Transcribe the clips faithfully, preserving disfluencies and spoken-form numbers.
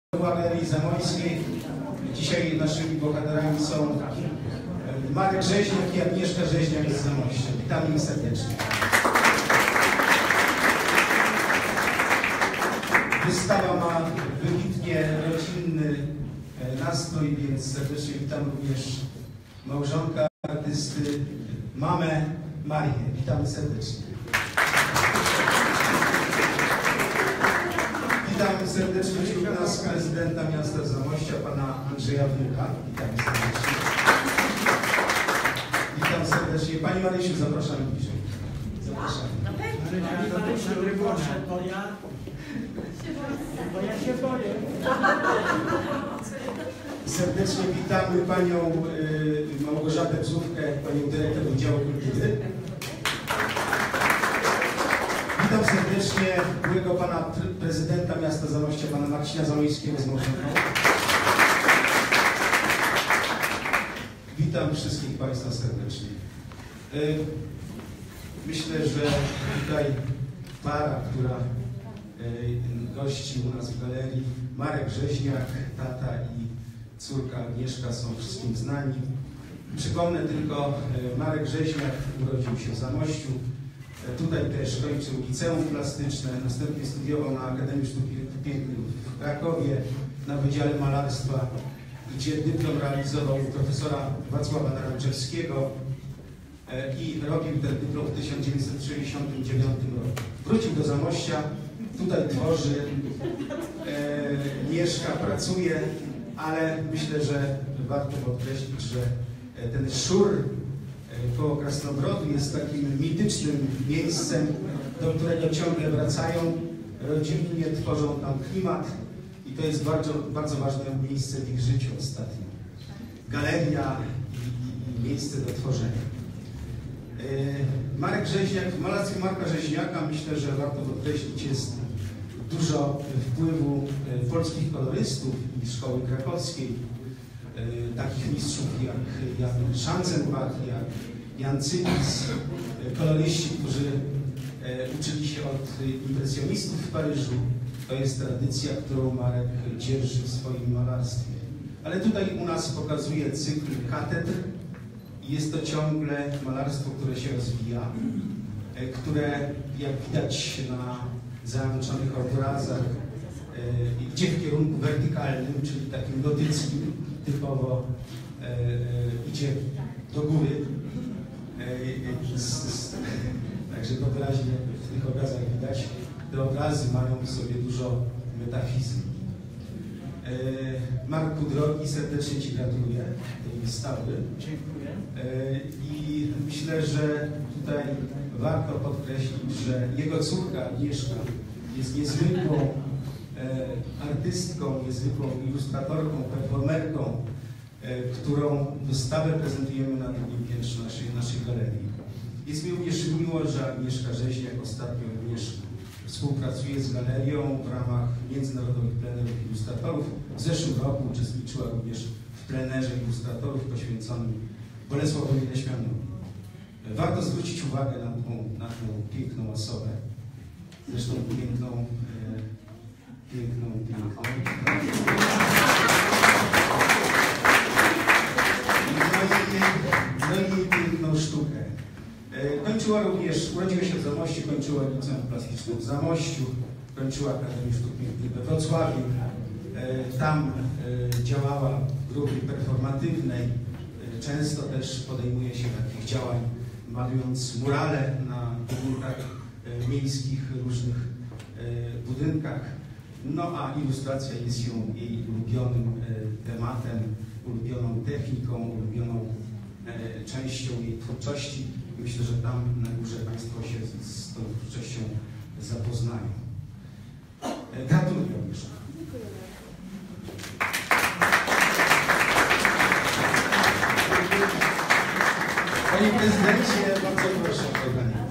Galerii Zamojskiej. Dzisiaj naszymi bohaterami są Marek Rzeźniak i Agnieszka Rzeźniak z Zamościa. Witamy ich serdecznie. Wystawa ma wybitnie rodzinny nastrój, więc serdecznie witam również małżonka artysty, mamę Marię. Witamy serdecznie. Witamy serdecznie wśród nas prezydenta miasta Zamościa, pana Andrzeja Wnuka. Witamy serdecznie. Witam serdecznie. Pani Marysiu, zapraszamy bliżej. Zapraszamy. Bo ja, bo ja się boję. Serdecznie witamy panią y, Małgorzatę Bzówkę, panią dyrektor Wydziału Kultury. Witam serdecznie byłego pana prezydenta miasta Zamościa, pana Marcina Zamojskiego z małżonką. Witam wszystkich państwa serdecznie. Myślę, że tutaj para, która gości u nas w galerii, Marek Rzeźniak, tata i córka Agnieszka są wszystkim znani. Przypomnę tylko, Marek Rzeźniak urodził się w Zamościu. Tutaj też kończył liceum plastyczne, następnie studiował na Akademii Sztuk Pięknych w Krakowie na Wydziale Malarstwa, gdzie dyplom realizował u profesora Wacława Naranczewskiego i robił ten dyplom w tysiąc dziewięćset sześćdziesiątym dziewiątym roku. Wrócił do Zamościa, tutaj tworzy, e, mieszka, pracuje, ale myślę, że warto podkreślić, że ten Szur koło Krasnobrodu jest takim mitycznym miejscem, do którego ciągle wracają, rodzinnie tworzą tam klimat i to jest bardzo, bardzo ważne miejsce w ich życiu ostatnio. Galeria i, i miejsce do tworzenia. Marek Rzeźniak, w malarstwie Marka Rzeźniaka myślę, że warto podkreślić, jest dużo wpływu polskich kolorystów i szkoły krakowskiej, takich mistrzów jak Jan Schanzenbach, jak Jan Cybis, koloryści, którzy uczyli się od impresjonistów w Paryżu. To jest tradycja, którą Marek dzierży w swoim malarstwie. Ale tutaj u nas pokazuje cykl katedr i jest to ciągle malarstwo, które się rozwija, które, jak widać na załączonych obrazach, idzie w kierunku wertykalnym, czyli takim gotyckim, typowo e, e, idzie do góry. E, z, z, także to wyraźnie w tych obrazach widać. Te obrazy mają w sobie dużo metafizyki. E, Marku drogi, serdecznie ci gratuluję tej wystawy. Dziękuję. E, I myślę, że tutaj warto podkreślić, że jego córka Agnieszka jest niezwykłą artystką, niezwykłą ilustratorką, performerką, którą wystawę prezentujemy na drugim piętrze naszej, naszej galerii. Jest mi również miło, że Agnieszka Rzeźniak ostatnio również współpracuje z galerią w ramach międzynarodowych plenerów ilustratorów. W zeszłym roku uczestniczyła również w plenerze ilustratorów poświęconym Bolesławowi Leśmianowi. Warto zwrócić uwagę na tą, na tą piękną osobę, zresztą piękną Piękną, piękną. No i, jej, no i jej piękną sztukę. Kończyła również, urodziła się w Zamościu, kończyła liceum plastyczne w Zamościu, kończyła Akademię Sztuk Pięknych we Wrocławiu. Tam działała w grupie performatywnej. Często też podejmuje się takich działań, malując murale na budynkach miejskich, różnych budynkach. No a ilustracja jest ją jej ulubionym e, tematem, ulubioną techniką, ulubioną e, częścią jej twórczości. Myślę, że tam na górze Państwo się z, z tą twórczością zapoznają. E, gratuluję również. Panie prezydencie, bardzo proszę o podanie.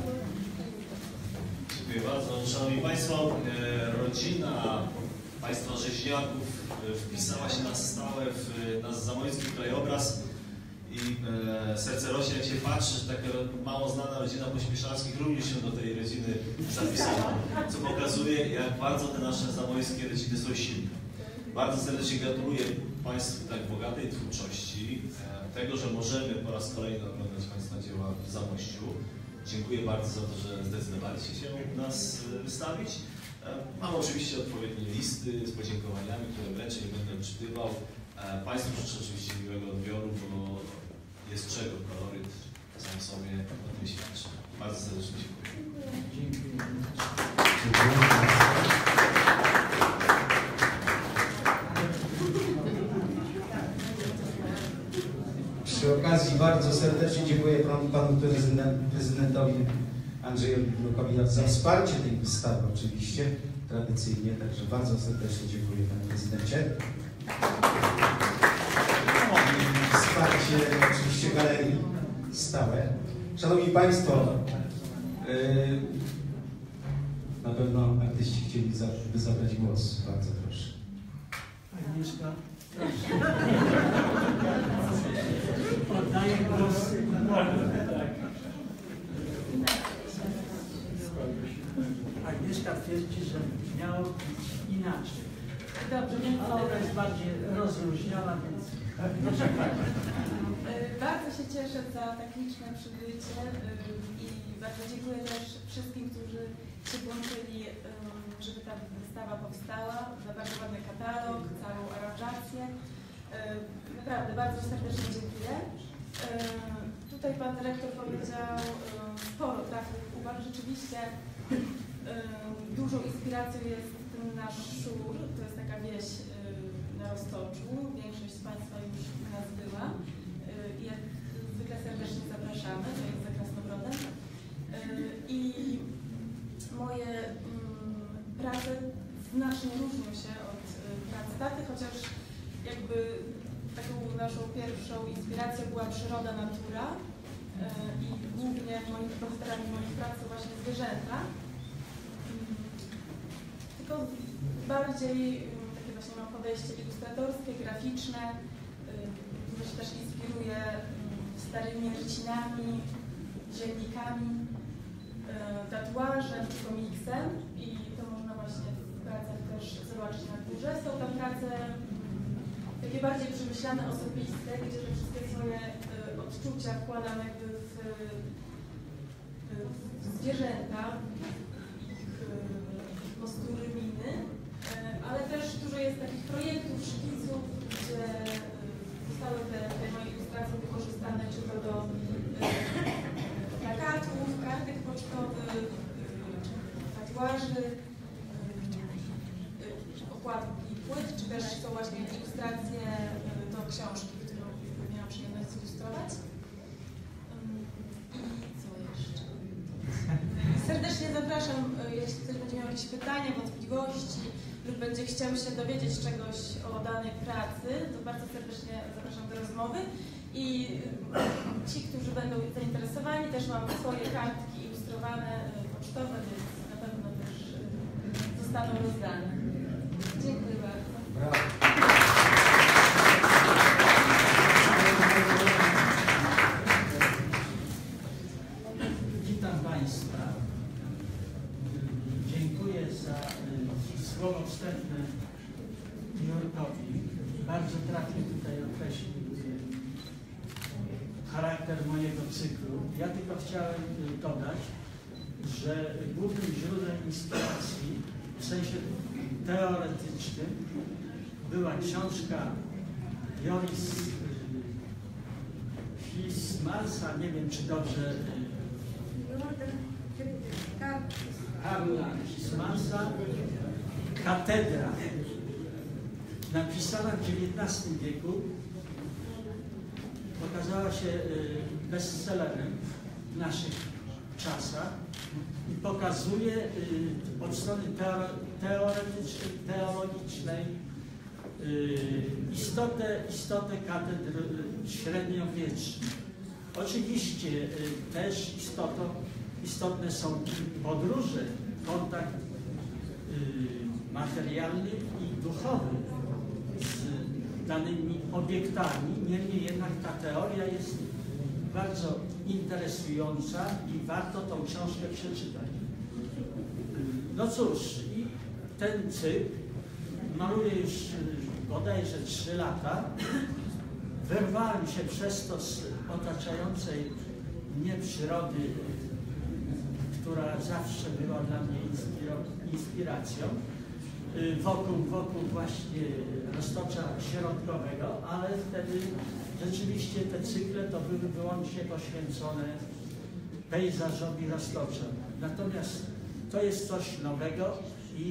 Dziękuję bardzo. Szanowni Państwo, rodzina Państwa Rzeźniaków wpisała się na stałe w nasz zamojski krajobraz i serce rośnie, jak się patrzy, że taka mało znana rodzina Pośpieszalskich również się do tej rodziny zapisała, co pokazuje, jak bardzo te nasze zamojskie rodziny są silne. Bardzo serdecznie gratuluję Państwu tak bogatej twórczości, tego, że możemy po raz kolejny oglądać Państwa dzieła w Zamościu. Dziękuję bardzo za to, że zdecydowaliście się u nas wystawić. Mam oczywiście odpowiednie listy z podziękowaniami, które wręczę i będę czytywał. Państwu życzę oczywiście miłego odbioru, bo jest czego koloryt sam sobie o tym świadczy. Bardzo serdecznie dziękuję. Dziękuję. Przy okazji bardzo serdecznie dziękuję panu, panu prezydent, prezydentowi Andrzejowi Glukowi za wsparcie tej wystawy oczywiście, tradycyjnie, także bardzo serdecznie dziękuję panie prezydencie. Wsparcie oczywiście galerii stałe. Szanowni Państwo, yy, na pewno artyści chcieliby za, zabrać głos. Bardzo proszę. Agnieszka, proszę. Oddaję głos. Agnieszka twierdzi, że miało być inaczej. Dobrze, więc Ale ona jest bardziej rozluźniona, więc proszę bardzo. bardzo się cieszę za tak liczne przybycie i bardzo dziękuję też wszystkim, którzy się włączyli, żeby ta wystawa powstała, za bardzo ładny katalog, całą aranżację. Naprawdę bardzo serdecznie dziękuję. Tutaj pan dyrektor powiedział sporo trafnych uwag. Rzeczywiście dużą inspiracją jest ten nasz Szur, to jest taka wieś na Roztoczu. Większość z Państwa już u nas była. Jak zwykle serdecznie zapraszamy, to jest za Krasnobrodem. I moje prace znacznie różnią się od prac taty, chociaż jakby taką naszą pierwszą inspiracją była przyroda, natura i głównie moimi bohaterami moich prac są właśnie zwierzęta. Tylko bardziej takie właśnie mam podejście ilustratorskie, graficzne, które się też inspiruje starymi rycinami, dziennikami, tatuażem czy komiksem i to można właśnie w pracach też zobaczyć na górze. Są tam prace takie bardziej przemyślane, osobiste, gdzie te wszystkie swoje odczucia wkładam jakby w, w zwierzęta, ich postury, miny, ale też dużo jest takich projektów, szkiców, gdzie zostały te, te moje ilustracje wykorzystane czy to do plakatów, kartek pocztowych, tatuaży, okładki płyt, czy też są właśnie ilustracje do książki, którą miałam przyjemność zilustrować. I co jeszcze? Serdecznie zapraszam, jeśli ktoś będzie miał jakieś pytania, wątpliwości lub będzie chciał się dowiedzieć czegoś o danej pracy, to bardzo serdecznie zapraszam do rozmowy. I ci, którzy będą zainteresowani, też mam swoje kartki ilustrowane, pocztowe, więc na pewno też zostaną rozdane. Dziękuję bardzo. Brawo. Witam Państwa. Dziękuję za słowo wstępne Jurkowi. Bardzo trafnie tutaj określił charakter mojego cyklu. Ja tylko chciałem dodać, że głównym źródłem inspiracji w sensie teoretycznym była książka Joris Hismarsa, nie wiem czy dobrze, Karla Hismarsa, Katedra, napisana w dziewiętnastym wieku. Okazała się bestsellerem w naszych czasach i pokazuje od strony teoretycznej, teologicznej istotę, istotę katedr średniowiecznych. Oczywiście też istotą, istotne są podróże, kontakt materialny i duchowy z danymi obiektami, niemniej jednak ta teoria jest bardzo interesująca i warto tą książkę przeczytać. No cóż, i ten cykl maluję już bodajże trzy lata. Wyrwałem się przez to z otaczającej mnie przyrody, która zawsze była dla mnie inspiracją, wokół, wokół właśnie Roztocza Środkowego, ale wtedy rzeczywiście te cykle to były wyłącznie poświęcone pejzażowi Roztocza. Natomiast to jest coś nowego i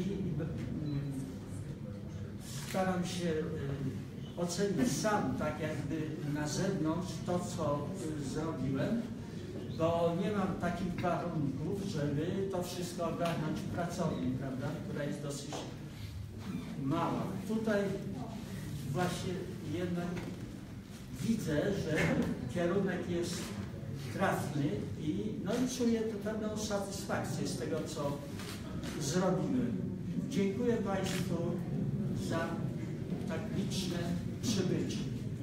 staram się ocenić sam, tak jakby na zewnątrz, to, co zrobiłem, bo nie mam takich warunków, żeby to wszystko ogarnąć w pracowni, prawda, która jest dosyć mała. Tutaj właśnie jednak widzę, że kierunek jest trafny i, no i czuję pewną satysfakcję z tego, co zrobiłem. Dziękuję Państwu za tak liczne przybycie.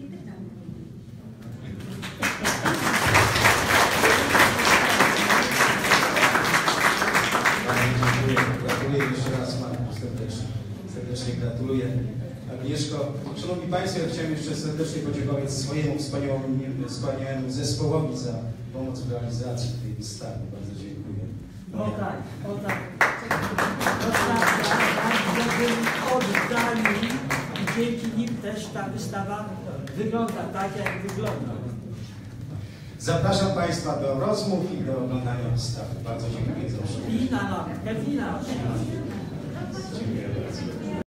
Gratuluję jeszcze raz Marku, serdecznie, serdecznie gratuluję. Agnieszko, szanowni Państwo, ja chciałem jeszcze serdecznie podziękować swojemu wspaniałemu, wspaniałemu zespołowi za pomoc w realizacji tej wystawy. Bardzo dziękuję. O tak, o tak. To prawda, bardzo byli oddani i dzięki nim też ta wystawa wygląda tak, jak wygląda. Zapraszam Państwa do rozmów i do oglądania wystawy. Bardzo dziękuję za uwagę. I na lampkę wina oczywiście. Dziękuję bardzo.